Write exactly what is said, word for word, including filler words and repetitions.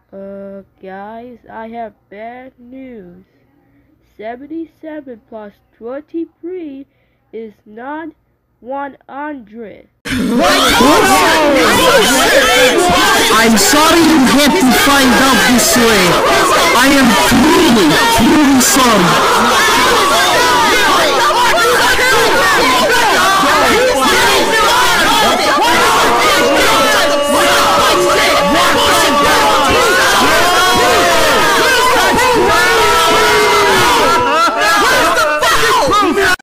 Uh, guys, I have bad news. seventy-seven plus twenty-three is not one hundred. I'm sorry you had to find out this way. I am really